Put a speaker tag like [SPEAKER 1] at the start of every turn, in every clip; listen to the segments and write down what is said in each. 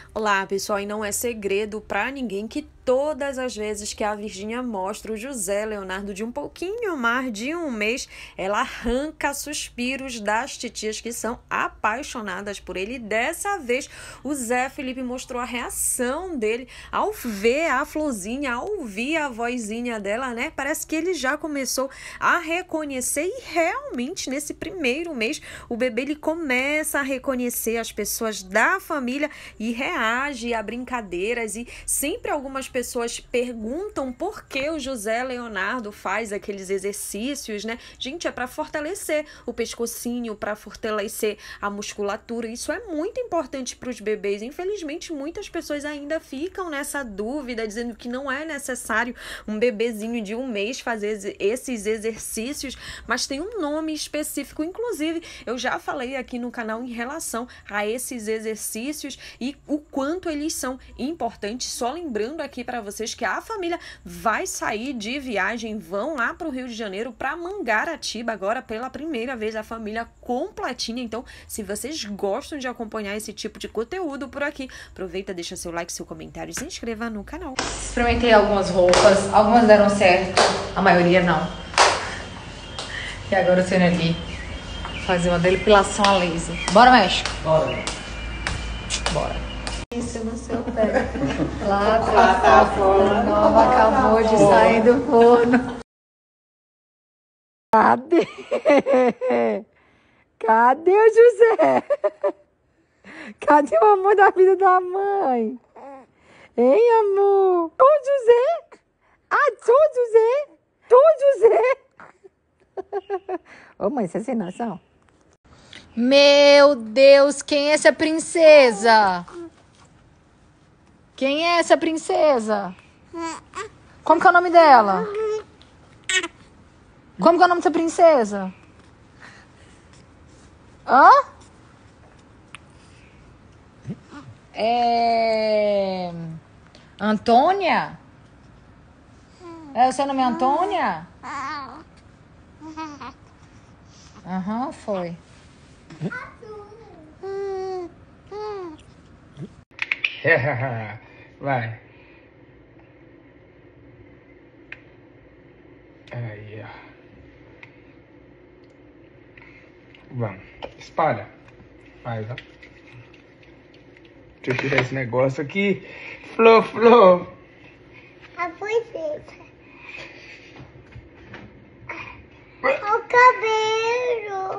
[SPEAKER 1] Olá, pessoal, e não é segredo para ninguém que todas as vezes que a Virgínia mostra o José Leonardo de um pouquinho mais de um mês, ela arranca suspiros das titias que são apaixonadas por ele. E dessa vez o Zé Felipe mostrou a reação dele ao ver a florzinha, ao ouvir a vozinha dela, né? Parece que ele já começou a reconhecer e realmente nesse primeiro mês o bebê ele começa a reconhecer as pessoas da família e reage a brincadeiras, e sempre algumas pessoas perguntam por que o José Leonardo faz aqueles exercícios, né? Gente, é para fortalecer o pescocinho, para fortalecer a musculatura. Isso é muito importante para os bebês. Infelizmente, muitas pessoas ainda ficam nessa dúvida, dizendo que não é necessário um bebezinho de um mês fazer esses exercícios, mas tem um nome específico. Inclusive, eu já falei aqui no canal em relação a esses exercícios e o quanto eles são importantes. Só lembrando aqui para vocês que a família vai sair de viagem, vão lá para o Rio de Janeiro, para Mangaratiba, agora pela primeira vez, a família completinha. Então, se vocês gostam de acompanhar esse tipo de conteúdo por aqui, aproveita, deixa seu like, seu comentário e se inscreva no canal.
[SPEAKER 2] Experimentei algumas roupas, algumas deram certo, a maioria não. E agora eu tô indo ali fazer uma depilação a laser. Bora, México? Bora. Bora. Isso no seu pé. Lá atrás, a flor nova acabou de sair do forno. Cadê? Cadê o José? Cadê o amor da vida da mãe? Hein, amor? Ô, José? Ah, sou José? Tô José? Ô, mãe, você é sem noção? Meu Deus, quem é essa princesa? Quem é essa princesa? Como que é o nome dela? Como que é o nome dessa princesa? Hã? Antônia? É, o seu nome é Antônia? Aham, foi.
[SPEAKER 3] Vai. Aí, ó. Vamos. Espalha. Vai, ó. Deixa eu tirar esse negócio aqui. Flor.
[SPEAKER 4] A boiseira. O cabelo.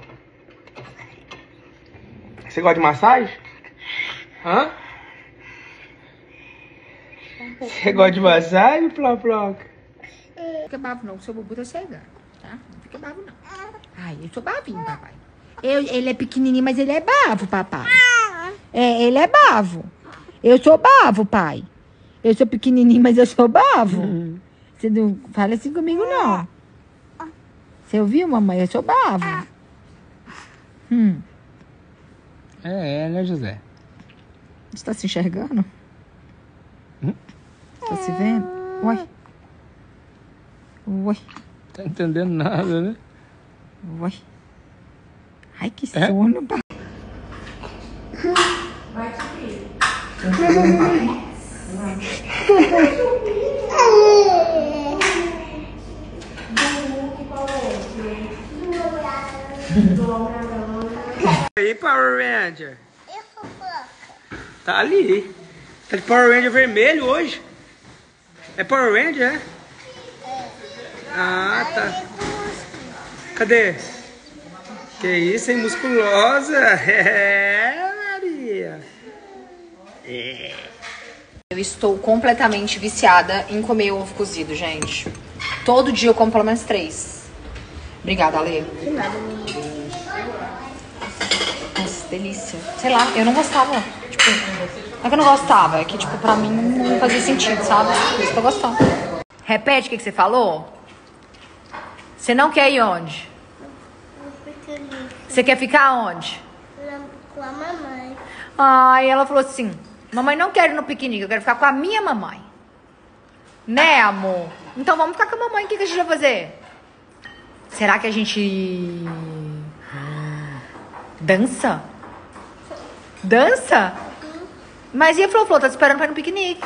[SPEAKER 3] Você gosta de massagem? Hã? Você gosta de massagem, Ploca?
[SPEAKER 2] Não fica bravo não, o seu bubu tá chegando, tá? Não fica bravo não. Ai, eu sou bavinho, papai. Ele é pequenininho, mas ele é bravo, papai. É, ele é bravo. Eu sou bravo, pai. Eu sou pequenininho, mas eu sou bravo. Você não fala assim comigo, não. Você ouviu, mamãe? Eu sou bravo.
[SPEAKER 3] É, né, José?
[SPEAKER 2] Você tá se enxergando? Tá se vendo? Uai.
[SPEAKER 3] Tá entendendo nada, né?
[SPEAKER 2] Uai. Ai, que sono, pai.
[SPEAKER 1] Vai subir.
[SPEAKER 3] Aí, Power Ranger.
[SPEAKER 4] Eu sou Foca.
[SPEAKER 3] Tá ali. Tá de Power Ranger vermelho hoje. É Power Ranger, é? Ah, tá. Cadê? Que isso, hein? Musculosa. É, Maria. É.
[SPEAKER 2] Eu estou completamente viciada em comer ovo cozido, gente. Todo dia eu como pelo menos 3. Obrigada, Ale. Nossa, delícia. Sei lá, eu não gostava. Tipo, não é que eu não gostava, é que, tipo, pra mim não fazia sentido, sabe? Por isso que eu gostava. Repete o que você falou? Você não quer ir onde? Você quer ficar onde?
[SPEAKER 4] Com a mamãe.
[SPEAKER 2] Ai, ela falou assim: mamãe não quer ir no piquenique, eu quero ficar com a minha mamãe. Né, amor? Então vamos ficar com a mamãe, o que a gente vai fazer? Será que a gente dança? Dança? Mas e a Flor? Tá te esperando pra ir no piquenique.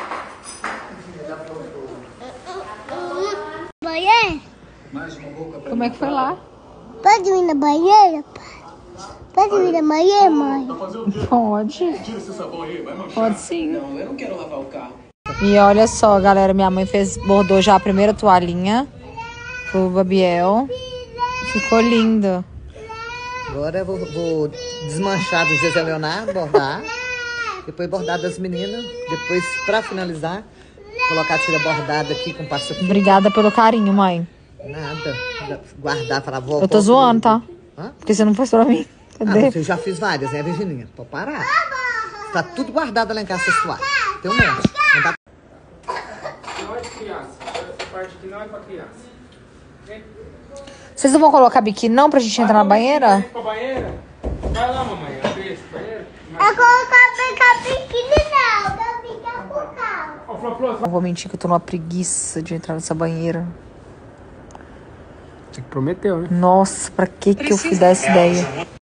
[SPEAKER 4] Banheiro?
[SPEAKER 2] Como é que foi lá?
[SPEAKER 4] Pode ir na banheira, pai? Pode ir na banheira, mãe?
[SPEAKER 2] Pode. Pode sim. Não, eu não quero lavar o carro. E olha só, galera, minha mãe bordou já a primeira toalhinha pro Babiel. Ficou lindo.
[SPEAKER 5] Agora eu vou desmanchar do Zezé Leonardo, bordar. Depois bordar das meninas. Depois, pra finalizar, colocar a tira bordada aqui com passa fita.
[SPEAKER 2] Obrigada pelo carinho, mãe.
[SPEAKER 5] Nada. Guardar, falar, vó.
[SPEAKER 2] Eu tô zoando, tá?
[SPEAKER 5] Hã?
[SPEAKER 2] Porque você não fez pra mim. Cadê?
[SPEAKER 5] Eu já fiz várias, né, Virgininha? Pode parar. Tá tudo guardado lá em casa, essas toalhas. Tem um monte. Não dá...
[SPEAKER 3] Não é de criança. Essa parte aqui não é pra criança.
[SPEAKER 2] Vocês não vão colocar biquíni não pra gente entrar na banheira?
[SPEAKER 3] Pra banheira? Vai lá, mamãe. Abre esse banheiro.
[SPEAKER 4] Eu colocar biquíni não, eu ficar com calma.
[SPEAKER 3] Ó, Flor.
[SPEAKER 2] Não vou mentir que eu tô numa preguiça de entrar nessa banheira.
[SPEAKER 3] Você que prometeu, né?
[SPEAKER 2] Nossa, pra que eu fui dar essa ideia?